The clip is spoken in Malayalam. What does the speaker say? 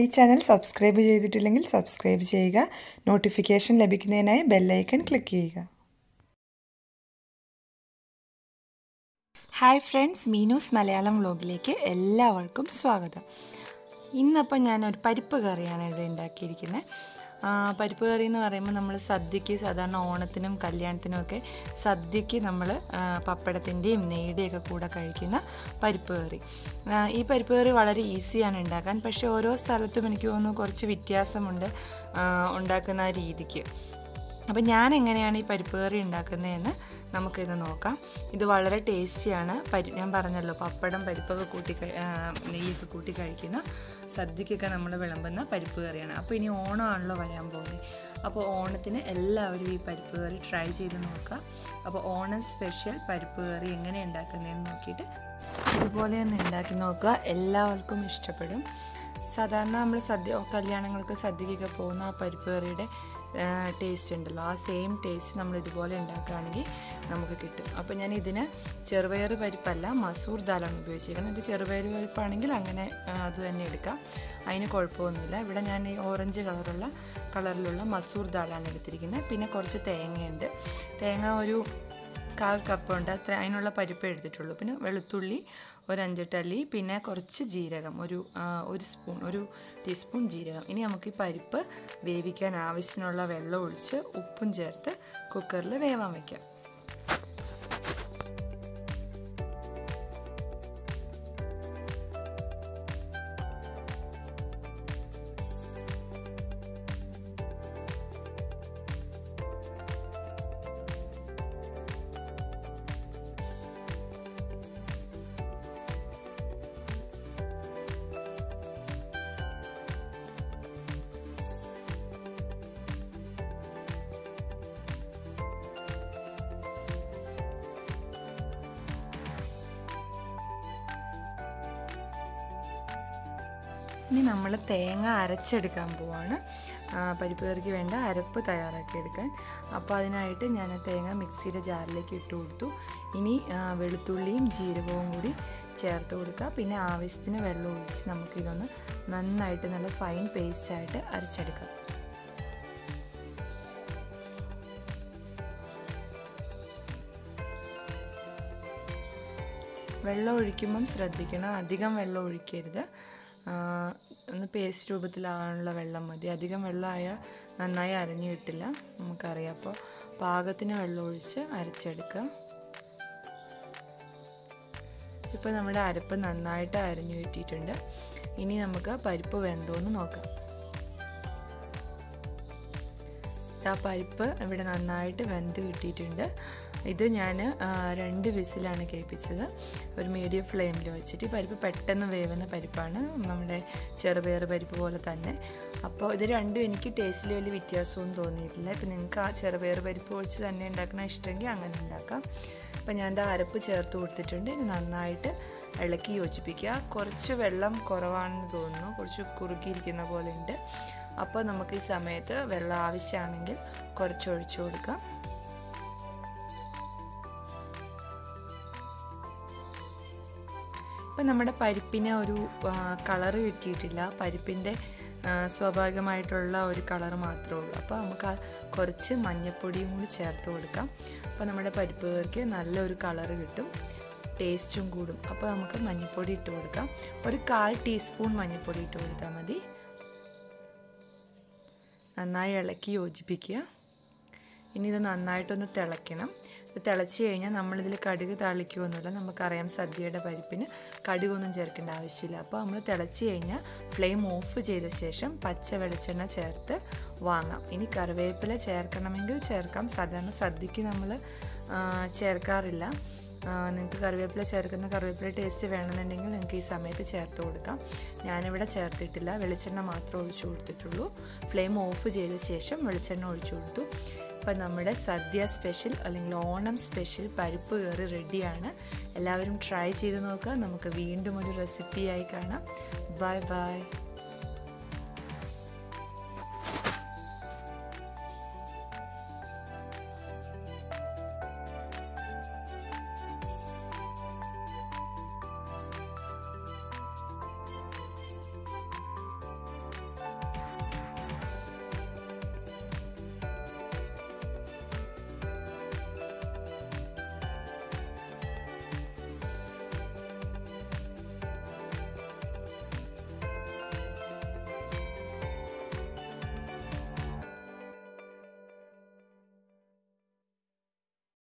ഈ ചാനൽ സബ്സ്ക്രൈബ് ചെയ്തിട്ടില്ലെങ്കിൽ സബ്സ്ക്രൈബ് ചെയ്യുക. നോട്ടിഫിക്കേഷൻ ലഭിക്കുന്നതിനായി ബെൽ ഐക്കൺ ക്ലിക്ക് ചെയ്യുക. ഹായ് ഫ്രണ്ട്സ്, മീനൂസ് മലയാളം വ്ലോഗിലേക്ക് എല്ലാവർക്കും സ്വാഗതം. ഇന്നപ്പോൾ ഞാനൊരു പരിപ്പ് കറിയാണ് ഇവിടെ ഉണ്ടാക്കിയിരിക്കുന്നത്. പരിപ്പ് കറി എന്ന് പറയുമ്പോൾ നമ്മൾ സദ്യക്ക് സാധാരണ ഓണത്തിനും കല്യാണത്തിനും ഒക്കെ സദ്യക്ക് നമ്മൾ പപ്പടത്തിൻ്റെയും നെയ്യുടെയൊക്കെ കൂടെ കഴിക്കുന്ന പരിപ്പ് കറി. ഈ പരിപ്പ് കറി വളരെ ഈസിയാണ് ഉണ്ടാക്കാൻ. പക്ഷേ ഓരോ സ്ഥലത്തും എനിക്ക് തോന്നുന്നു കുറച്ച് വ്യത്യാസമുണ്ട് ഉണ്ടാക്കുന്ന രീതിക്ക്. അപ്പം ഞാൻ എങ്ങനെയാണ് ഈ പരിപ്പ് കറി ഉണ്ടാക്കുന്നതെന്ന് നമുക്കിത് നോക്കാം. ഇത് വളരെ ടേസ്റ്റിയാണ്. ഞാൻ പറഞ്ഞല്ലോ, പപ്പടം പരിപ്പൊക്കെ കൂട്ടി നെയ്യൊക്കെ കൂട്ടി കഴിക്കുന്ന സദ്യക്കൊക്കെ നമ്മൾ വിളമ്പുന്ന പരിപ്പ് കറിയാണ്. അപ്പോൾ ഇനി ഓണമാണല്ലോ വരാൻ പോകുന്നത്. അപ്പോൾ ഓണത്തിന് എല്ലാവരും ഈ പരിപ്പ് കറി ട്രൈ ചെയ്ത് നോക്കുക. അപ്പോൾ ഓണം സ്പെഷ്യൽ പരിപ്പ് കറി എങ്ങനെ ഉണ്ടാക്കുന്നതെന്ന് നോക്കിയിട്ട് ഇതുപോലെ ഒന്ന് ഉണ്ടാക്കി നോക്കുക. എല്ലാവർക്കും ഇഷ്ടപ്പെടും. സാധാരണ നമ്മൾ കല്യാണങ്ങൾക്ക് സദ്യക്കൊക്കെ പോകുന്ന ആ പരിപ്പ് കറിയുടെ ടേസ്റ്റ് ഉണ്ടല്ലോ, ആ സെയിം ടേസ്റ്റ് നമ്മൾ ഇതുപോലെ ഉണ്ടാക്കുകയാണെങ്കിൽ നമുക്ക് കിട്ടും. അപ്പോൾ ഞാൻ ഇതിന് ചെറുപയർ പരിപ്പല്ല, മസൂർ ദാലാണ് ഉപയോഗിച്ചിരിക്കുന്നത്. ഇത് ചെറുപയർ പരിപ്പാണെങ്കിൽ അങ്ങനെ അത് തന്നെ എടുക്കാം, അതിന് കുഴപ്പമൊന്നുമില്ല. ഇവിടെ ഞാൻ ഈ ഓറഞ്ച് കളറിലുള്ള മസൂർ ദാലാണ് എടുത്തിരിക്കുന്നത്. പിന്നെ കുറച്ച് തേങ്ങയുണ്ട്. തേങ്ങ ഒരു 1/4 കപ്പുണ്ട്, അത്ര അതിനുള്ള പരിപ്പ് എടുത്തിട്ടുള്ളൂ. പിന്നെ വെളുത്തുള്ളി ഒരു 5 അല്ലി, പിന്നെ കുറച്ച് ജീരകം, ഒരു ടീസ്പൂൺ ജീരകം. ഇനി നമുക്ക് ഈ പരിപ്പ് വേവിക്കാൻ ആവശ്യത്തിനുള്ള വെള്ളം ഒഴിച്ച് ഉപ്പും ചേർത്ത് കുക്കറിൽ വേവാൻ വയ്ക്കാം. ഇനി നമ്മൾ തേങ്ങ അരച്ചെടുക്കാൻ പോവാണ്. പരിപ്പ് കറിക്ക് വേണ്ട അരപ്പ് തയ്യാറാക്കിയെടുക്കാൻ. അപ്പോൾ അതിനായിട്ട് ഞാൻ തേങ്ങ മിക്സിയുടെ ജാറിലേക്ക് ഇട്ട് കൊടുത്തു. ഇനി വെളുത്തുള്ളിയും ജീരകവും കൂടി ചേർത്ത് കൊടുക്കുക. പിന്നെ ആവശ്യത്തിന് വെള്ളം ഒഴിച്ച് നമുക്കിതൊന്ന് നന്നായിട്ട് നല്ല ഫൈൻ പേസ്റ്റായിട്ട് അരച്ചെടുക്കാം. വെള്ളം ഒഴിക്കുമ്പം ശ്രദ്ധിക്കണം, അധികം വെള്ളം ഒഴിക്കരുത്. ഒന്ന് പേസ്റ്റ് രൂപത്തിലാകാനുള്ള വെള്ളം മതി. അധികം വെള്ളമായാൽ നന്നായി അരഞ്ഞു കിട്ടില്ല, നമുക്കറിയാം. അപ്പോൾ പാകത്തിന് വെള്ളം ഒഴിച്ച് അരച്ചെടുക്കുക. ഇപ്പോൾ നമ്മുടെ അരപ്പ് നന്നായിട്ട് അരഞ്ഞു കിട്ടിയിട്ടുണ്ട്. ഇനി നമുക്ക് പരിപ്പ് വെന്തോന്ന് നോക്കാം. ആ പരിപ്പ് ഇവിടെ നന്നായിട്ട് വെന്ത് കിട്ടിയിട്ടുണ്ട്. ഇത് ഞാൻ 2 വിസിലാണ് കേൾപ്പിച്ചത്, ഒരു മീഡിയം ഫ്ലെയിമിൽ വെച്ചിട്ട്. പരിപ്പ് പെട്ടെന്ന് വേവുന്ന പരിപ്പാണ്, നമ്മുടെ ചെറുപയർ പരിപ്പ് പോലെ തന്നെ. അപ്പോൾ ഇത് രണ്ടും എനിക്ക് ടേസ്റ്റിൽ വലിയ വ്യത്യാസമൊന്നും തോന്നിയിട്ടില്ല. ഇപ്പം നിങ്ങൾക്ക് ആ ചെറുപയർ പരിപ്പ് വെച്ച് തന്നെ ഉണ്ടാക്കണം ഇഷ്ടമെങ്കിൽ അങ്ങനെ ഉണ്ടാക്കാം. അപ്പം ഞാൻ എൻ്റെ അരപ്പ് ചേർത്ത് കൊടുത്തിട്ടുണ്ട്. ഇനി നന്നായിട്ട് ഇളക്കി യോജിപ്പിക്കുക. കുറച്ച് വെള്ളം കുറവാണെന്ന് തോന്നുന്നു, കുറച്ച് കുറുകിയിരിക്കുന്ന പോലെ ഉണ്ട്. അപ്പോൾ നമുക്ക് ഈ സമയത്ത് വെള്ളം ആവശ്യമാണെങ്കിൽ കുറച്ച് ഒഴിച്ചു കൊടുക്കാം. ഇപ്പം നമ്മുടെ പരിപ്പിന് ഒരു കളറ് കിട്ടിയിട്ടില്ല, പരിപ്പിൻ്റെ സ്വാഭാവികമായിട്ടുള്ള ഒരു കളർ മാത്രമേ ഉള്ളൂ. അപ്പോൾ നമുക്ക് കുറച്ച് മഞ്ഞൾപ്പൊടിയും കൂടി ചേർത്ത് കൊടുക്കാം. അപ്പോൾ നമ്മുടെ പരിപ്പ് കറിക്ക് നല്ലൊരു കളറ് കിട്ടും, ടേസ്റ്റും കൂടും. അപ്പോൾ നമുക്ക് മഞ്ഞൾപ്പൊടി ഇട്ട് കൊടുക്കാം. ഒരു 1/4 ടീസ്പൂൺ മഞ്ഞൾപ്പൊടി ഇട്ട് കൊടുത്താൽ മതി. നന്നായി ഇളക്കി യോജിപ്പിക്കുക. ഇനി ഇത് നന്നായിട്ടൊന്ന് തിളയ്ക്കണം. ഇത് തിളച്ച് കഴിഞ്ഞാൽ നമ്മളിതിൽ കടുക് താളിക്കുകയൊന്നുമില്ല. നമുക്കറിയാം സദ്യയുടെ പരിപ്പിന് കടുകൊന്നും ചേർക്കേണ്ട ആവശ്യമില്ല. അപ്പോൾ നമ്മൾ തിളച്ച് കഴിഞ്ഞാൽ ഫ്ലെയിം ഓഫ് ചെയ്ത ശേഷം പച്ച വെളിച്ചെണ്ണ ചേർത്ത് വാങ്ങാം. ഇനി കറിവേപ്പില ചേർക്കണമെങ്കിൽ ചേർക്കാം. സാധാരണ സദ്യക്ക് നമ്മൾ ചേർക്കാറില്ല. നിങ്ങൾക്ക് കറിവേപ്പില ടേസ്റ്റ് വേണമെന്നുണ്ടെങ്കിൽ നിങ്ങൾക്ക് ഈ സമയത്ത് ചേർത്ത് കൊടുക്കാം. ഞാനിവിടെ ചേർത്തിട്ടില്ല, വെളിച്ചെണ്ണ മാത്രമേ ഒഴിച്ചു കൊടുത്തിട്ടുള്ളൂ. ഫ്ലെയിം ഓഫ് ചെയ്ത ശേഷം വെളിച്ചെണ്ണ ഒഴിച്ചു കൊടുത്തു. അപ്പം നമ്മുടെ സദ്യ സ്പെഷ്യൽ അല്ലെങ്കിൽ ഓണം സ്പെഷ്യൽ പരിപ്പ് കറി റെഡിയാണ്. എല്ലാവരും ട്രൈ ചെയ്ത് നോക്കുക. നമുക്ക് വീണ്ടും ഒരു റെസിപ്പിയായി കാണാം. Bye by.